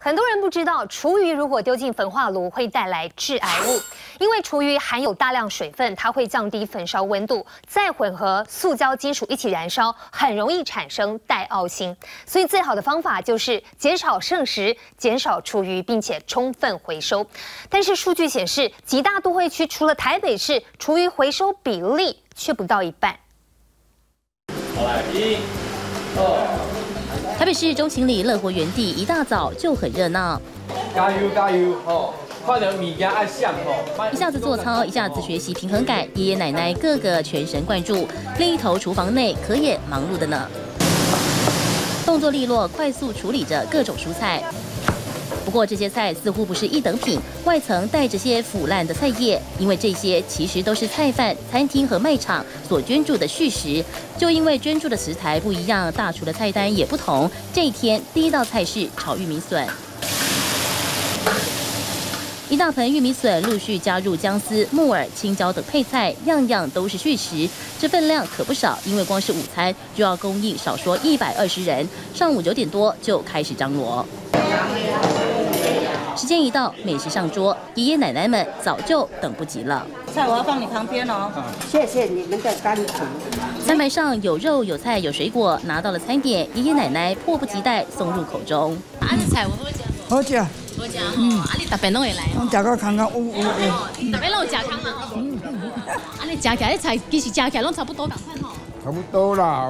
很多人不知道，厨余如果丢进焚化炉会带来致癌物，因为厨余含有大量水分，它会降低焚烧温度，再混合塑胶金属一起燃烧，很容易产生带奥辛。所以最好的方法就是减少剩食，减少厨余，并且充分回收。但是数据显示，几大都会区除了台北市，厨余回收比例却不到一半。 好来，1、2。 台北市中情里乐活园地一大早就很热闹， 加油加油哦！快点，物件爱像哦！ 一下子做操，一下子学习平衡感，爷爷奶奶个个全神贯注，另一头厨房内可也忙碌的呢，动作利落，快速处理着各种蔬菜。不过这些菜似乎不是一等品，外层带着些腐烂的菜叶，因为这些其实都是菜贩、餐厅和卖场所捐助的续食。就因为捐助的食材不一样，大厨的菜单也不同。这一天第一道菜是炒玉米笋，一大盆玉米笋陆续加入姜丝、木耳、青椒等配菜，样样都是续食。这分量可不少，因为光是午餐就要供应少说120人。上午9点多就开始张罗。 时间一到，美食上桌，爷爷奶奶们早就等不及了。 菜我要放你旁边哦。谢谢你们的甘苦。 餐盘上有肉、有菜、有水果，拿到了餐点，爷爷奶奶迫不及待送入口中。 这菜有好食？ 好食。 好食你特别拢会来？ 我食到康康有。 特别拢有食康嘛？你食起来，这菜其实食起来拢差不多共款吼。 差不多啦，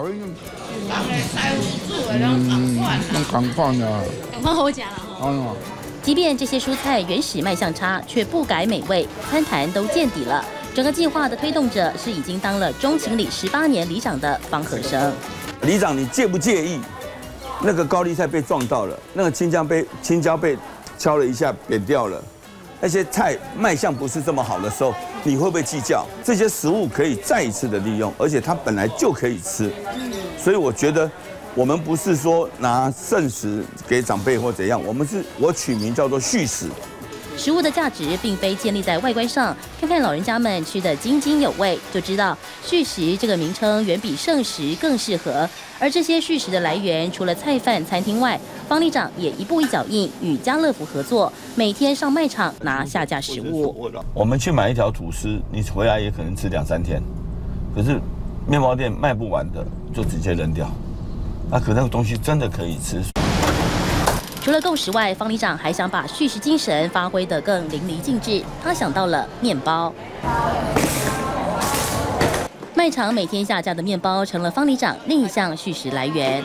同款啦。 共款好食啦吼。 即便这些蔬菜原始卖相差，却不改美味，餐坛都见底了。整个计划的推动者是已经当了中情里18年里长的方和生。 里长，你介不介意那个高丽菜被撞到了，那个青椒被敲了一下扁掉了？那些菜卖相不是这么好的时候，你会不会计较？这些食物可以再一次的利用，而且它本来就可以吃，所以我觉得。 我们不是说拿剩食给长辈或怎样，我取名叫做续食。 食物的价值并非建立在外观上，看看老人家们吃得津津有味，就知道续食这个名称远比剩食更适合。而这些续食的来源，除了菜贩、餐厅外，方里长也一步一脚印与家乐福合作，每天上卖场拿下架食物。 我们去买一条吐司，你回来也可能吃2、3天，可是面包店卖不完的就直接扔掉。 可那个东西真的可以吃。 除了购食外，方里长还想把续食精神发挥得更淋漓尽致。他想到了面包，卖场每天下架的面包成了方里长另一项续食来源。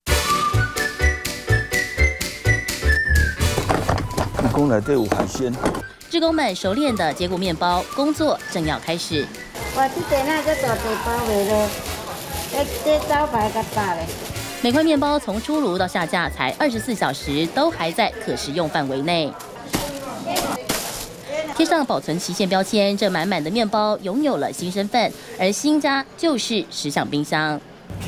义工来队伍海鲜， 志工们熟练的接过面包，工作正要开始。 我这边那个大地包围了，这招牌较大嘞。 每块面包从出炉到下架才24小时，都还在可食用范围内。贴上保存期限标签，这满满的面包拥有了新身份，而新家就是时享冰箱。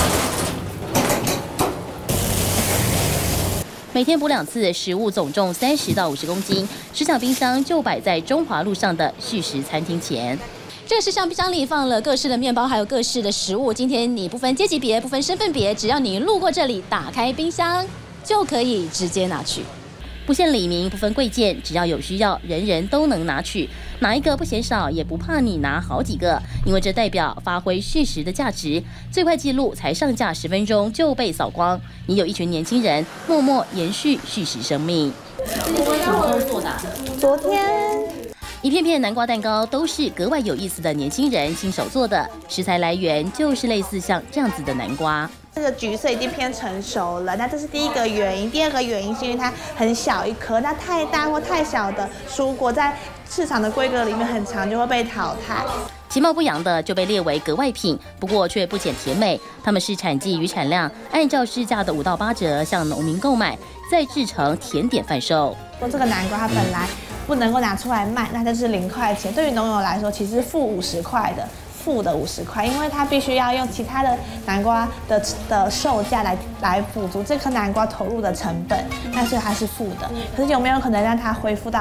每天补2次，食物总重30到50公斤，时享冰箱就摆在中华路上的续食餐厅前。 这个时尚冰箱里放了各式的面包，还有各式的食物。今天你不分阶级别，不分身份别，只要你路过这里，打开冰箱就可以直接拿取。 不限里民，不分贵贱，只要有需要，人人都能拿取。哪一个不嫌少，也不怕你拿好几个，因为这代表发挥续食的价值。最快记录才上架10分钟就被扫光。你有一群年轻人默默延续续食生命。今天什么时候做的？ 昨天。 一片片南瓜蛋糕都是格外有意思的年轻人亲手做的，食材来源就是类似像这样子的南瓜。 这个橘色已经偏成熟了，那这是第一个原因。第二个原因是因为它很小一颗，那太大或太小的蔬果在市场的规格里面很长就会被淘汰。 其貌不扬的就被列为格外品，不过却不减甜美。它们是产季与产量按照市价的5到8折向农民购买，再制成甜点贩售。 说这个南瓜它本来不能够拿出来卖，那这是0块钱。对于农友来说，其实是负50块的。 负的50块，因为它必须要用其他的南瓜的售价来补足这颗南瓜投入的成本，那所以它是负的。可是有没有可能让它恢复到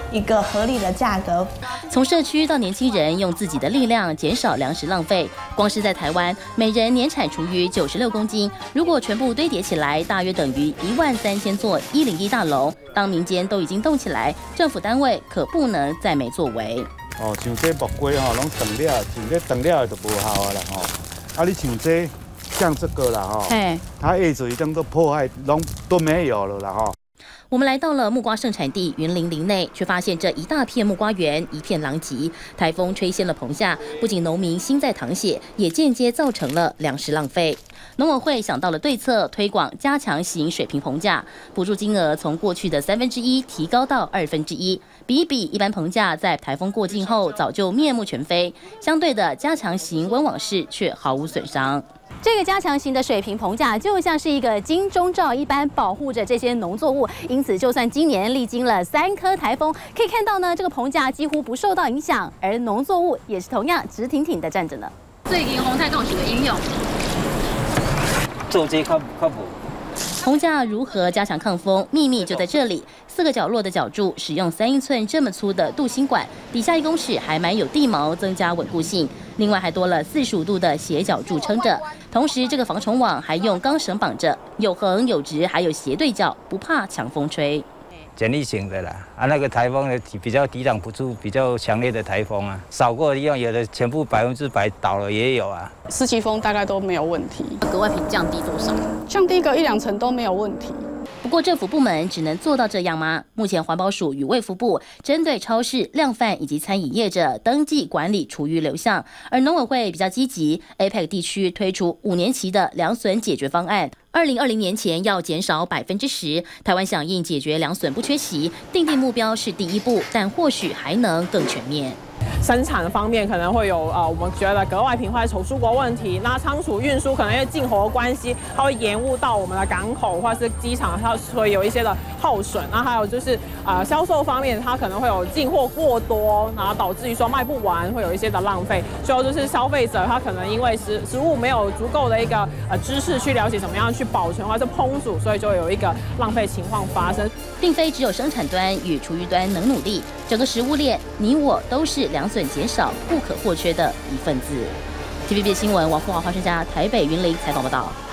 一个合理的价格。 从社区到年轻人，用自己的力量减少粮食浪费。光是在台湾，每人年产厨余96公斤，如果全部堆叠起来，大约等于13000座101大楼。当民间都已经动起来，政府单位可不能再没作为。 哦，像这木瓜吼，拢断了，像这断了就无效啊啦吼。啊，你像这像这个啦吼，它叶子已经都破坏，都没有了啦吼。 我们来到了木瓜盛产地云林林内，却发现这一大片木瓜园一片狼藉。台风吹掀了棚架，不仅农民心在淌血，也间接造成了粮食浪费。农委会想到了对策，推广加强型水平棚架，补助金额从过去的1/3提高到1/2，比一比，一般棚架在台风过境后早就面目全非，相对的加强型温网式却毫无损伤。 这个加强型的水平棚架就像是一个金钟罩一般，保护着这些农作物。因此，就算今年历经了3颗台风，可以看到呢，这个棚架几乎不受到影响，而农作物也是同样直挺挺的站着呢。最近洪泰共许的应用， 做这较无。 棚架如何加强抗风？秘密就在这里。4个角落的角柱使用3英寸这么粗的镀锌管，底下1公尺还埋有地锚，增加稳固性。另外还多了45度的斜角柱撑着，同时这个防虫网还用钢绳绑着，有横有直，还有斜对角，不怕强风吹。 简易型的啦，那个台风呢比较抵挡不住比较强烈的台风啊，扫过的地方有的全部100%倒了也有啊。 四季风大概都没有问题， 格外品降低多少？ 降低个1-2成都没有问题。 不过政府部门只能做到这样吗？目前环保署与卫福部针对超市、量贩以及餐饮业者登记管理厨余流向，而农委会比较积极 ，APEC 地区推出5年期的粮损解决方案，2020年前要减少10%。台湾响应解决粮损不缺席，定目标是第一步，但或许还能更全面。 生产方面可能会有我们觉得格外品或者丑蔬果问题，那仓储运输可能因为进口的关系，它会延误到我们的港口或者是机场，它会有一些的耗损。那还有就是销售方面，它可能会有进货过多，然后导致于说卖不完，会有一些的浪费。最后就是消费者他可能因为食物没有足够的一个知识去了解怎么样去保存或者是烹煮，所以就有一个浪费情况发生。 并非只有生产端与厨余端能努力，整个食物链你我都是粮损减少不可或缺的一份子。TVB 新闻王富华、黄生佳台北云林采访报道。